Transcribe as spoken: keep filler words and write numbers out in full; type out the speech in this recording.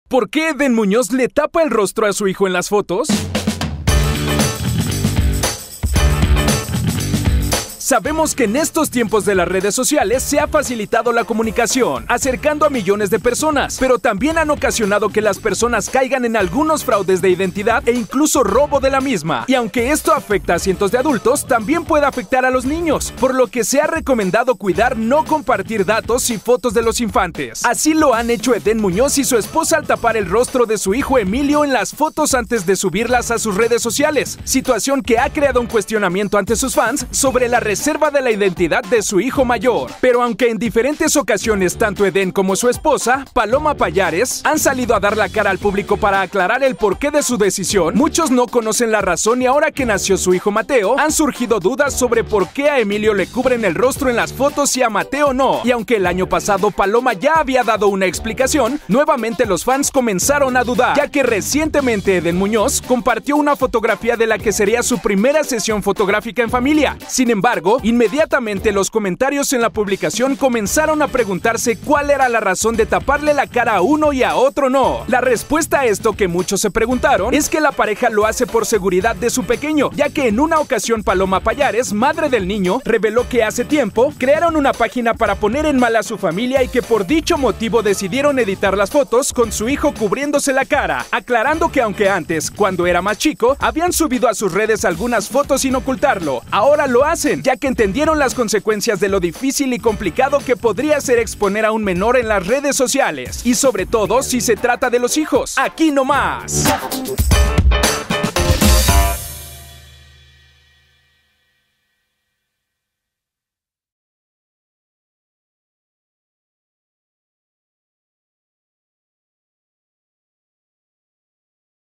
¿Por qué Eden Muñoz le tapa el rostro a su hijo en las fotos? Sabemos que en estos tiempos de las redes sociales se ha facilitado la comunicación, acercando a millones de personas, pero también han ocasionado que las personas caigan en algunos fraudes de identidad e incluso robo de la misma. Y aunque esto afecta a cientos de adultos, también puede afectar a los niños, por lo que se ha recomendado cuidar no compartir datos y fotos de los infantes. Así lo han hecho Eden Muñoz y su esposa al tapar el rostro de su hijo Emilio en las fotos antes de subirlas a sus redes sociales, situación que ha creado un cuestionamiento ante sus fans sobre la reserva de la identidad de su hijo mayor. Pero aunque en diferentes ocasiones tanto Eden como su esposa, Paloma Pallares, han salido a dar la cara al público para aclarar el porqué de su decisión, muchos no conocen la razón y ahora que nació su hijo Mateo, han surgido dudas sobre por qué a Emilio le cubren el rostro en las fotos y a Mateo no. Y aunque el año pasado Paloma ya había dado una explicación, nuevamente los fans comenzaron a dudar, ya que recientemente Eden Muñoz compartió una fotografía de la que sería su primera sesión fotográfica en familia. Sin embargo, inmediatamente los comentarios en la publicación comenzaron a preguntarse cuál era la razón de taparle la cara a uno y a otro no. La respuesta a esto que muchos se preguntaron es que la pareja lo hace por seguridad de su pequeño, ya que en una ocasión Paloma Pallares, madre del niño, reveló que hace tiempo crearon una página para poner en mal a su familia y que por dicho motivo decidieron editar las fotos con su hijo cubriéndose la cara, aclarando que aunque antes, cuando era más chico, habían subido a sus redes algunas fotos sin ocultarlo, ahora lo hacen, ya que entendieron las consecuencias de lo difícil y complicado que podría ser exponer a un menor en las redes sociales, y sobre todo si se trata de los hijos. Aquí nomás.